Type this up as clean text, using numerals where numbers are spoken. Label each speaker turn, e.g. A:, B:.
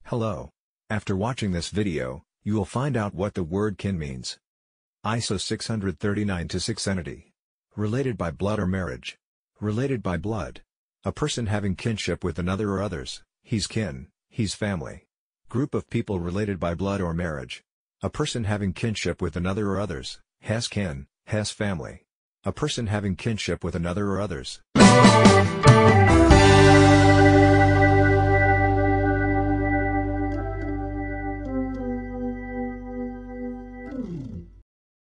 A: Hello. After watching this video, you will find out what the word kin means. ISO 639-6 entity. Related by blood or marriage. Related by blood. A person having kinship with another or others, he's kin, he's family. Group of people related by blood or marriage. A person having kinship with another or others, has kin, has family. A person having kinship with another or others.